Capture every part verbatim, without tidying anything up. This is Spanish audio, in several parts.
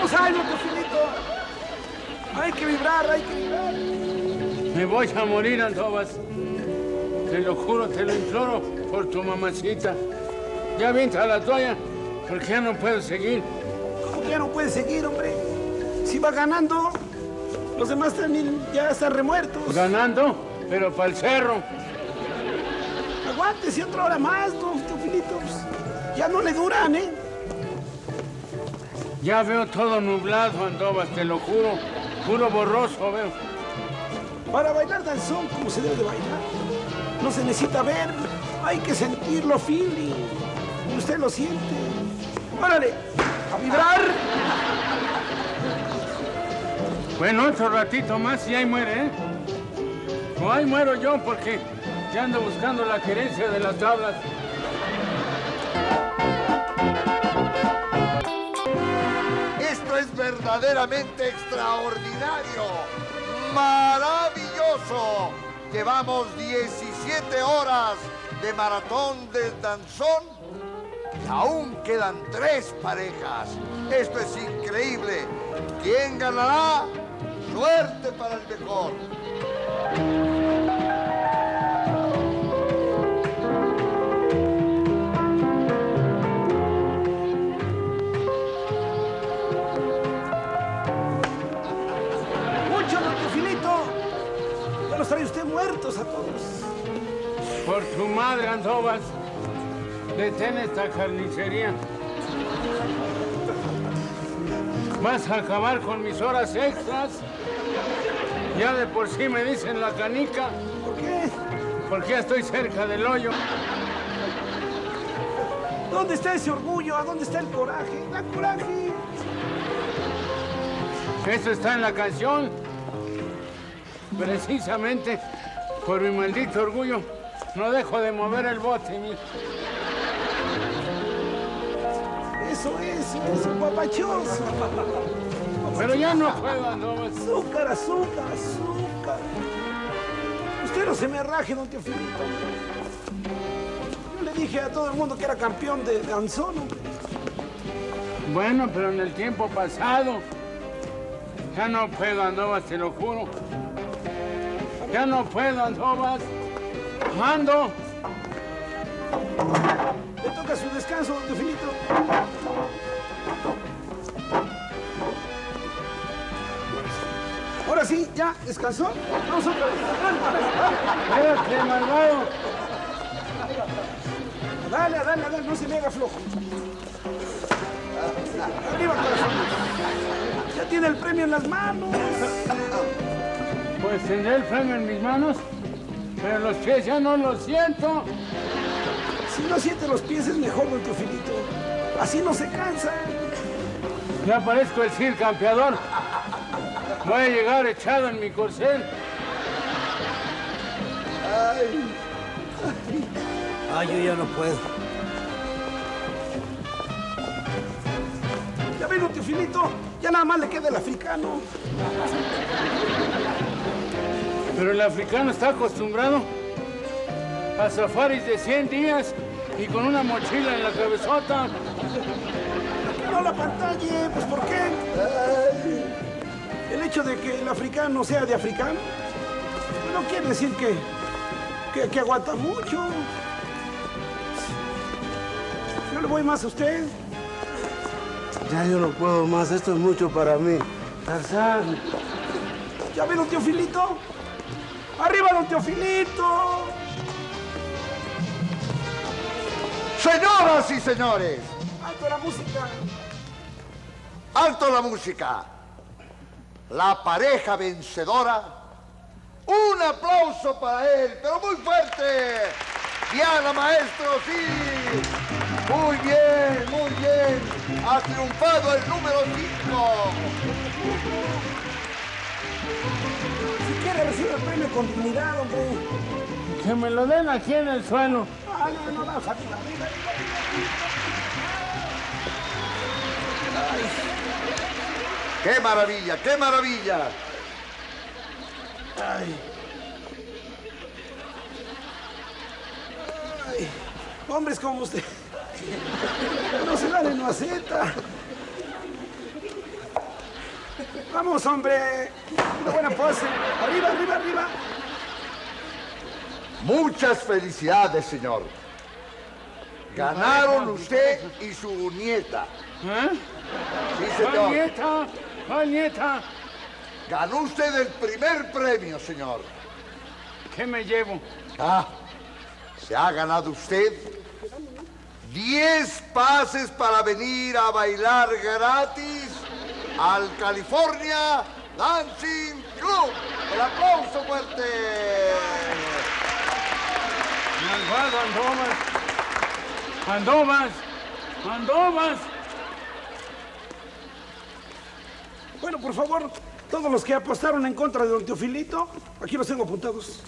Hagamos algo, Teofilito. Hay que vibrar, hay que vibrar. Me voy a morir, Andovas. Te lo juro, te lo imploro por tu mamacita. Ya avienta la toalla, porque ya no puedo seguir. ¿Cómo que ya no puede seguir, hombre? Si va ganando, los demás también ya están remuertos. Ganando, pero para el cerro. Aguántese otra hora más, don Teofilito. Ya no le duran, ¿eh? Ya veo todo nublado, Andovas, te lo juro. Puro borroso, veo. Para bailar danzón como se debe de bailar, no se necesita ver, hay que sentirlo, feeling. Y usted lo siente. ¡Órale! ¡A vibrar! Bueno, otro ratito más y ahí muere, ¿eh? O ahí muero yo porque ya ando buscando la gerencia de las tablas. Esto es verdaderamente extraordinario, maravilloso. Llevamos diecisiete horas de maratón del danzón y aún quedan tres parejas. Esto es increíble. ¿Quién ganará? Suerte para el mejor. Los trae usted muertos a todos. Por tu madre, Andovas, detén esta carnicería. Vas a acabar con mis horas extras. Ya de por sí me dicen la canica. ¿Por qué? Porque ya estoy cerca del hoyo. ¿Dónde está ese orgullo? ¿A dónde está el coraje? ¡Da coraje! Eso está en la canción. Precisamente por mi maldito orgullo, no dejo de mover el bote, mi. Eso es, es un papachoso. Pero ya no puedo, Andovas. Azúcar, azúcar, azúcar. Usted no se me raje, don Teofilito. Yo le dije a todo el mundo que era campeón de danzón, hombre. Bueno, pero en el tiempo pasado, ya no puedo, Andovas, te lo juro. Ya no puedo, Andovas. Mando. Le toca su descanso, don Teofilito. Ahora sí, ¿ya descansó? Vamos otra vez. Espérate, malvado. Dale, dale, dale, no se me haga flojo. Arriba, corazón. Ya tiene el premio en las manos. Pues tendré el premio en mis manos, pero los pies ya no los siento. Si no siente los pies es mejor, don Teofilito. Así no se cansa. Ya parezco el Cid campeador. Voy a llegar echado en mi corcel. Ay, ay, yo ya no puedo. Ya ven, don Teofilito, ya nada más le queda el africano. Pero el africano está acostumbrado a safaris de cien días y con una mochila en la cabezota. No la pantalla, pues ¿por qué? Ay, el hecho de que el africano sea de africano no quiere decir que, que, que aguanta mucho. Yo le voy más a usted. Ya yo no puedo más, esto es mucho para mí. Tarzán. ¿Ya ve, don Teofilito? ¡Arriba, don Teofilito! Señoras y señores, ¡Alto la música! alto la música. La pareja vencedora. Un aplauso para él, pero muy fuerte. Diana, maestro, sí. Muy bien, muy bien. Ha triunfado el número cinco. Si quiere recibir el premio con dignidad, hombre. Que me lo den aquí en el suelo. Ah, no, no, no, arriba, arriba, ¡Qué maravilla, qué maravilla! Ay. Ay. Hombres como usted. No se dan en maceta. Vamos, hombre. Una buena pose. Arriba, arriba, arriba. Muchas felicidades, señor. Ganaron usted y su nieta. ¿Eh? Sí, ¿Cuál señor. nieta? ¿Cuál nieta? Ganó usted el primer premio, señor. ¿Qué me llevo? Ah, se ha ganado usted diez pases para venir a bailar gratis al California Dancing Club. El aplauso fuerte. Malvado Andovas. Andovas. Andovas. Bueno, por favor, todos los que apostaron en contra de don Teofilito, aquí los tengo apuntados.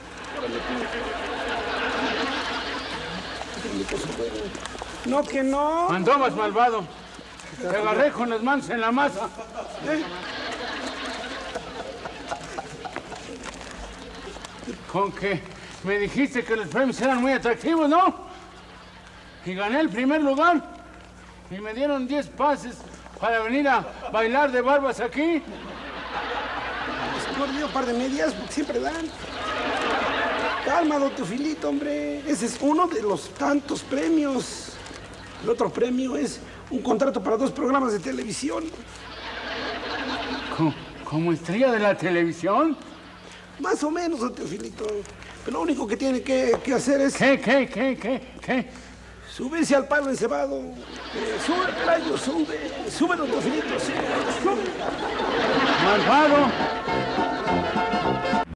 No, que no. Andovas, malvado. Te agarré con las manos en la masa. ¿Eh? Con que me dijiste que los premios eran muy atractivos, ¿no? Y gané el primer lugar. Y me dieron diez pases para venir a bailar de barbas aquí. No le dio un par de medias, porque siempre dan. Calma, don Teofilito, hombre. Ese es uno de los tantos premios. El otro premio es un contrato para dos programas de televisión. ¿Como, como estrella de la televisión? Más o menos, don Teofilito. Pero lo único que tiene que, que hacer es ¿Qué, qué, qué, qué, qué? subirse al palo encebado. Eh, sube, Pelayo, sube. Sube, don Teofilito, sube. Sube. Malvado.